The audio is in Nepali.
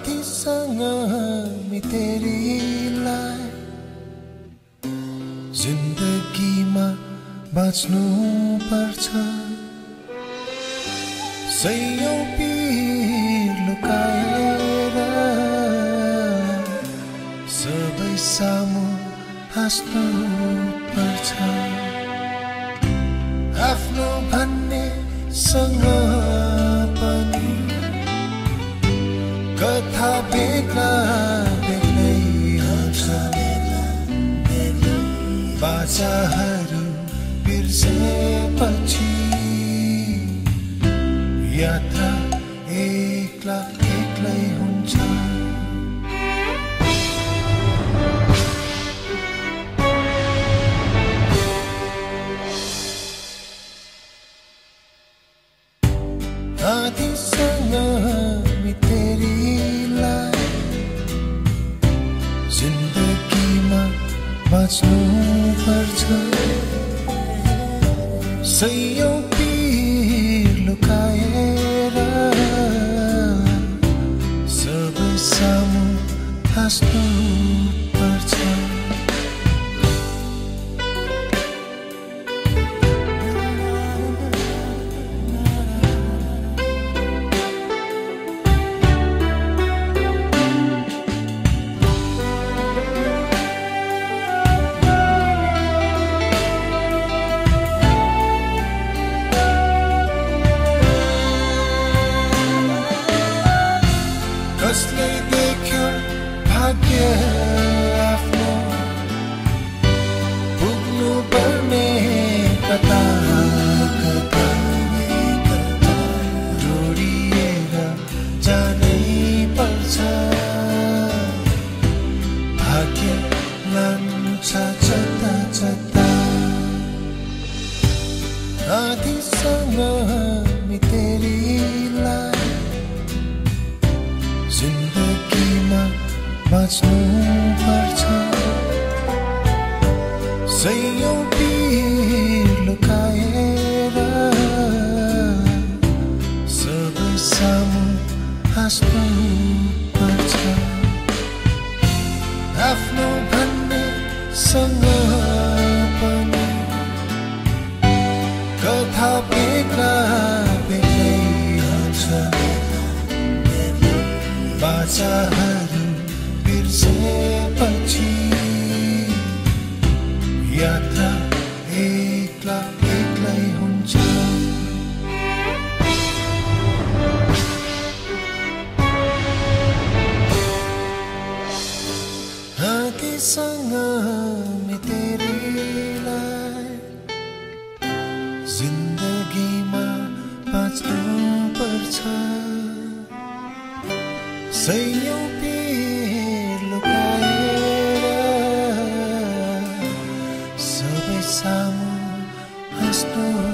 आधीसँग हामी तेरीलाई जिन्दगीमा बाँच्नु पर्छ सयौं पीर लुकाएर सबै सामु हाँस्नु पर्छ आफ्नो भन्ने सँग पनि कथा बेग्ला बेग्लै हुन्छ बाचाहरू बिर्सेपछि यात्रा एक्ला एक्लै हुन्छ आधीसँग हामी तेरीलाई जिन्दगीमा बाँच्नु पर्छ सयौं पीर लुकाएर सबै सामु हाँस्नु पर्छ कसले देख्यो भाग्य आफ्नो पुग्नु पर्ने कता कता जोडिएर जानै पर्छ भाग्य लान्छ जता जता आधीसँग हामी तेरीलाई जिन्दगीमा बाँच्नु पर्छ सयौं पीर लुकाएर सबै सामु हाँस्नु पर्छ आफ्नो भन्ने सँग पनि कथा बेग्ला बेग्लै हुन्छ बाचाहरू बिर्सेपछि यात्रा एक्ला एक्लै हुन्छ आधीसँग हामी तेरीलाई जिन्दगीमा बाँच्नु पर्छ सयौं पीर लुकाएर सबै सामु हाँस्नु